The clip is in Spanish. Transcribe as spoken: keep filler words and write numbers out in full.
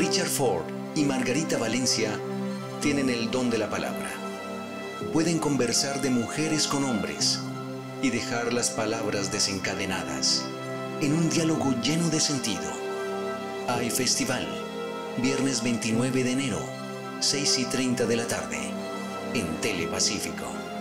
Richard Ford y Margarita Valencia tienen el don de la palabra. Pueden conversar de mujeres con hombres y dejar las palabras desencadenadas en un diálogo lleno de sentido. Hay festival, viernes veintinueve de enero, seis y treinta de la tarde, en Telepacífico.